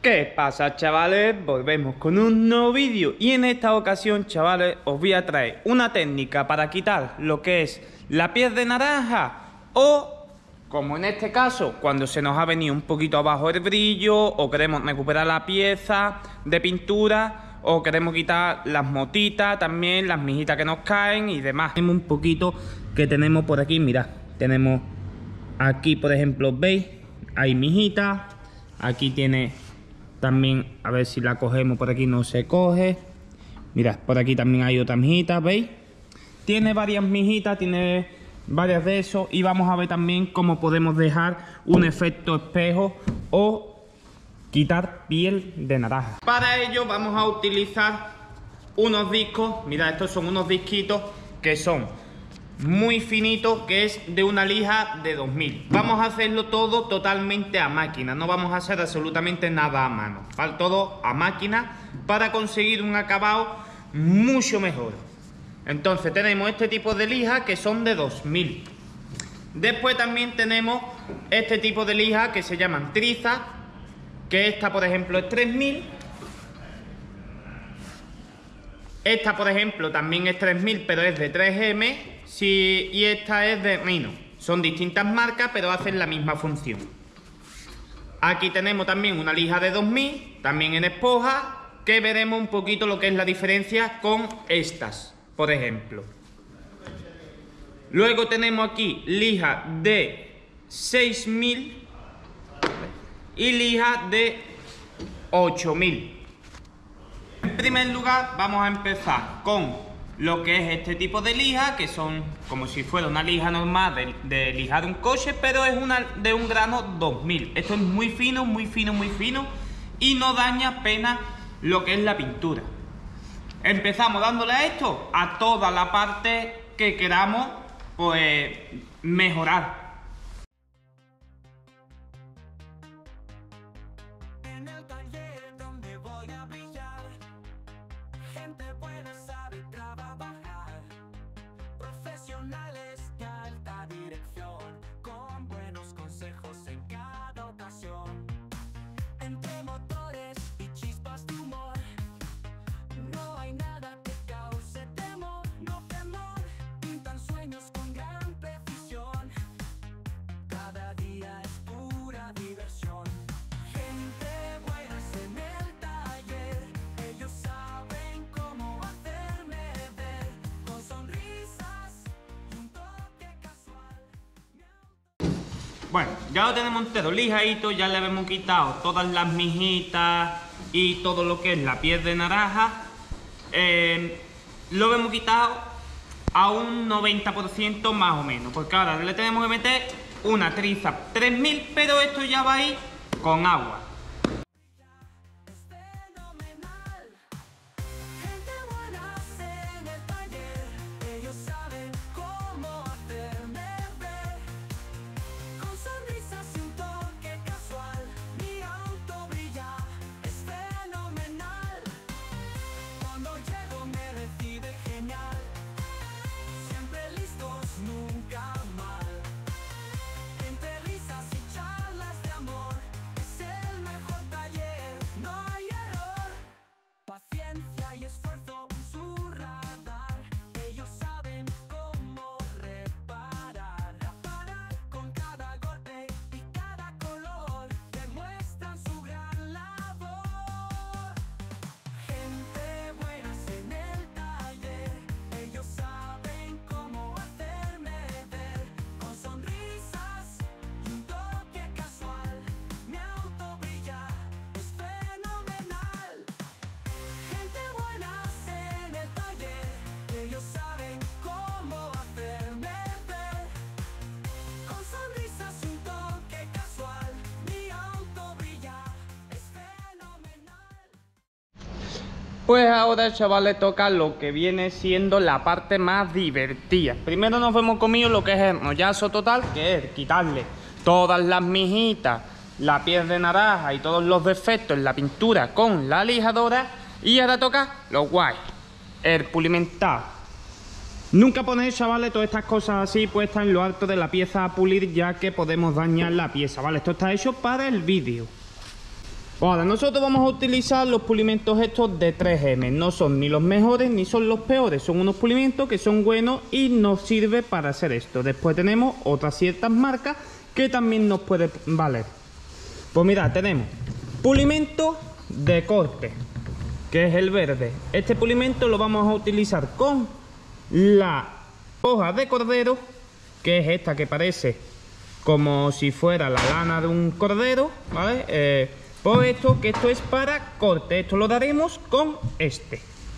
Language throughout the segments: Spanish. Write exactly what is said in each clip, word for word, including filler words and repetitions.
¿Qué pasa, chavales? Volvemos con un nuevo vídeo y en esta ocasión, chavales, os voy a traer una técnica para quitar lo que es la piel de naranja o, como en este caso, cuando se nos ha venido un poquito abajo el brillo o queremos recuperar la pieza de pintura o queremos quitar las motitas también, las mijitas que nos caen y demás. Tenemos un poquito que tenemos por aquí, mirad, tenemos aquí, por ejemplo, ¿veis? Hay mijitas, aquí tiene... También, a ver si la cogemos por aquí, no se coge. Mirad, por aquí también hay otra mijita, ¿veis? Tiene varias mijitas, tiene varias de eso. Y vamos a ver también cómo podemos dejar un efecto espejo o quitar piel de naranja. Para ello vamos a utilizar unos discos. Mirad, estos son unos disquitos que son muy finitos, que es de una lija de dos mil. Vamos a hacerlo todo totalmente a máquina, no vamos a hacer absolutamente nada a mano, ¿vale? Todo a máquina para conseguir un acabado mucho mejor. Entonces tenemos este tipo de lija que son de dos mil. Después también tenemos este tipo de lija que se llaman trizas, que esta por ejemplo es tres mil. Esta por ejemplo también es tres mil, pero es de tres eme. Sí, y esta es de Rhino. Son distintas marcas, pero hacen la misma función. Aquí tenemos también una lija de dos mil, también en esponja, que veremos un poquito lo que es la diferencia con estas, por ejemplo. Luego tenemos aquí lija de seis mil y lija de ocho mil. En primer lugar, vamos a empezar con lo que es este tipo de lija, que son como si fuera una lija normal de, de lijar un coche, pero es una de un grano dos mil. Esto es muy fino, muy fino, muy fino y no daña apenas lo que es la pintura. Empezamos dándole a esto a toda la parte que queramos pues mejorar. De alta dirección, con buenos consejos en cada ocasión. Entre motores y chispas de humor, no hay nada que cause temor, no temor. Pintan sueños con gran precisión, cada día es pura diversión. Gente buena en el taller, ellos saben cómo hacerme ver, con sonrisas. Bueno, ya lo tenemos entero lijadito, ya le hemos quitado todas las mijitas y todo lo que es la piel de naranja. Eh, lo hemos quitado a un noventa por ciento más o menos, porque ahora le tenemos que meter una triza tres mil, pero esto ya va a ir con agua. Pues ahora, chavales, toca lo que viene siendo la parte más divertida. Primero nos hemos comido lo que es el rollazo total, que es quitarle todas las mijitas, la piel de naranja y todos los defectos en la pintura con la lijadora. Y ahora toca lo guay, el pulimentado. Nunca ponéis, chavales, todas estas cosas así puestas en lo alto de la pieza a pulir, ya que podemos dañar la pieza, ¿vale? Esto está hecho para el vídeo. Ahora, nosotros vamos a utilizar los pulimentos estos de tres eme. No son ni los mejores ni son los peores. Son unos pulimentos que son buenos y nos sirve para hacer esto. Después tenemos otras ciertas marcas que también nos puede valer. Pues mirad, tenemos pulimento de corte, que es el verde. Este pulimento lo vamos a utilizar con la hoja de cordero, que es esta que parece como si fuera la lana de un cordero, ¿vale? Eh, Por esto, que esto es para corte, esto lo daremos con este.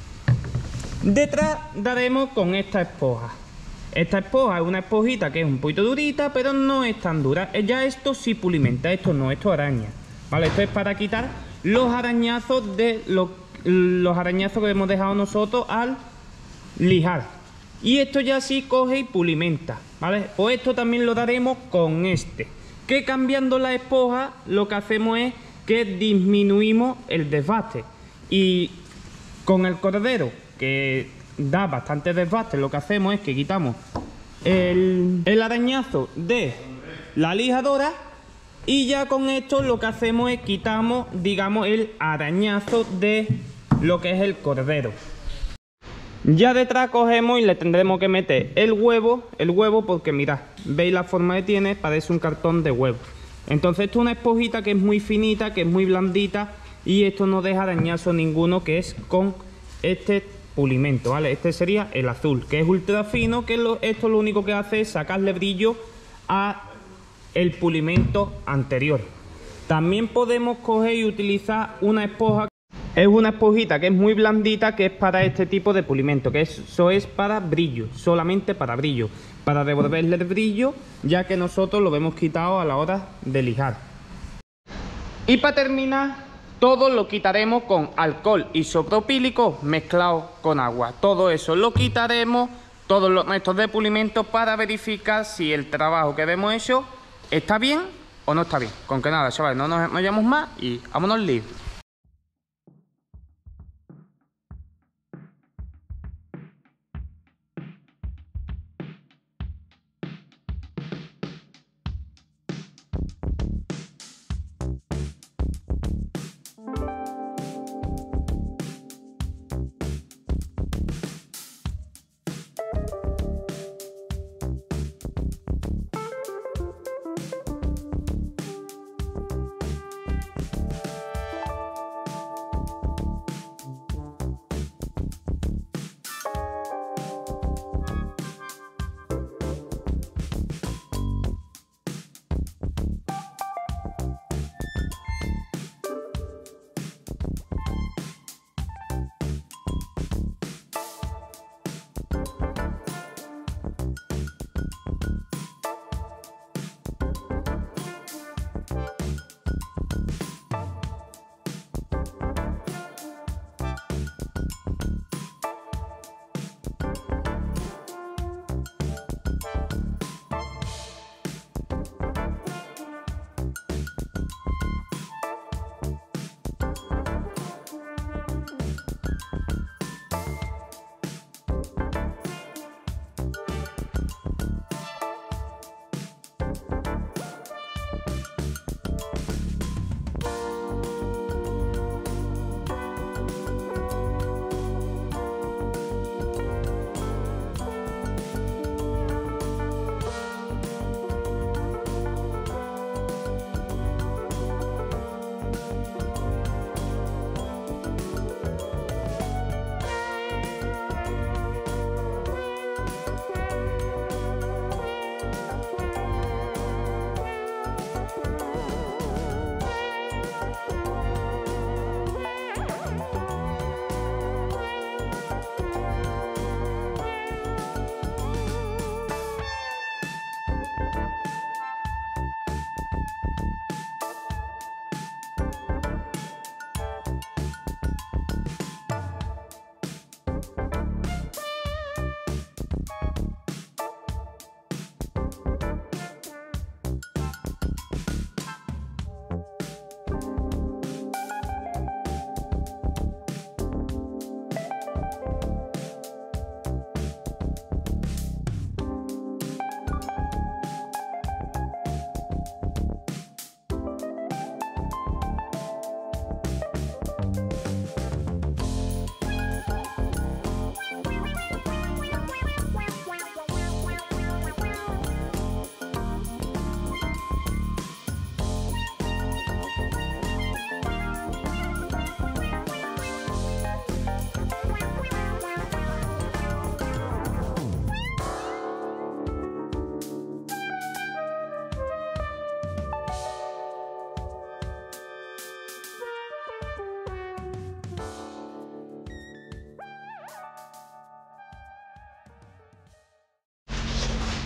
Detrás daremos con esta esponja. Esta esponja es una esponjita que es un poquito durita, pero no es tan dura. Ya esto sí pulimenta, esto no, esto araña. Vale, esto es para quitar los arañazos de los, los arañazos que hemos dejado nosotros al lijar. Y esto ya sí coge y pulimenta, ¿vale? Pues esto también lo daremos con este. Que cambiando la esponja lo que hacemos es que disminuimos el desbaste, y con el cordero, que da bastante desbaste, lo que hacemos es que quitamos el, el arañazo de la lijadora, y ya con esto lo que hacemos es quitamos, digamos, el arañazo de lo que es el cordero. Ya detrás cogemos y le tendremos que meter el huevo, el huevo porque mirad, veis la forma que tiene, parece un cartón de huevo. Entonces esto es una esponjita que es muy finita, que es muy blandita, y esto no deja arañazo ninguno, que es con este pulimento, ¿vale? Este sería el azul, que es ultra fino, que lo, esto lo único que hace es sacarle brillo a el pulimento anterior. También podemos coger y utilizar una esponja, es una esponjita que es muy blandita, que es para este tipo de pulimento, que eso es para brillo, solamente para brillo, para devolverle el brillo, ya que nosotros lo hemos quitado a la hora de lijar. Y para terminar, todo lo quitaremos con alcohol isopropílico mezclado con agua. Todo eso lo quitaremos, todos los métodos de pulimento, para verificar si el trabajo que hemos hecho está bien o no está bien. Con que nada, chavales, no nos vayamos más y vámonos live.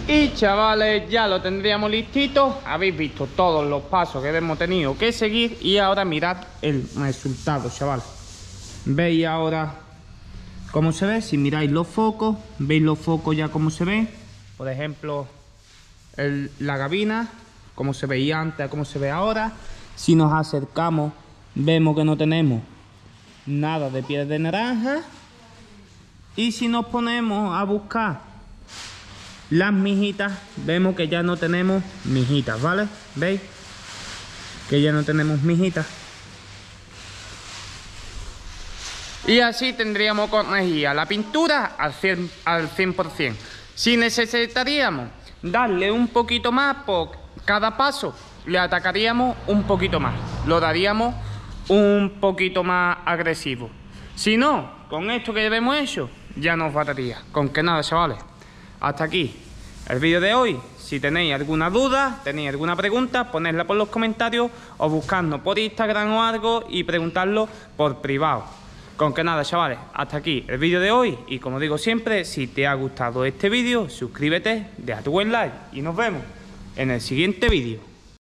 Y chavales, ya lo tendríamos listito. Habéis visto todos los pasos que hemos tenido que seguir. Y ahora mirad el resultado, chavales. ¿Veis ahora cómo se ve? Si miráis los focos, ¿veis los focos ya cómo se ven? Por ejemplo, el, la gabina, cómo se veía antes a cómo se ve ahora. Si nos acercamos, vemos que no tenemos nada de piel de naranja. Y si nos ponemos a buscar las mijitas, vemos que ya no tenemos mijitas, ¿vale? ¿Veis? Que ya no tenemos mijitas. Y así tendríamos corregida la pintura al cien, al cien por cien. Si necesitaríamos darle un poquito más por cada paso, le atacaríamos un poquito más. Lo daríamos un poquito más agresivo. Si no, con esto que hemos hecho, ya nos bastaría. Con que nada, chavales. Hasta aquí el vídeo de hoy. Si tenéis alguna duda, tenéis alguna pregunta, ponedla por los comentarios o buscadnos por Instagram o algo y preguntarlo por privado. Con que nada, chavales, hasta aquí el vídeo de hoy. Y como digo siempre, si te ha gustado este vídeo, suscríbete, deja tu buen like y nos vemos en el siguiente vídeo.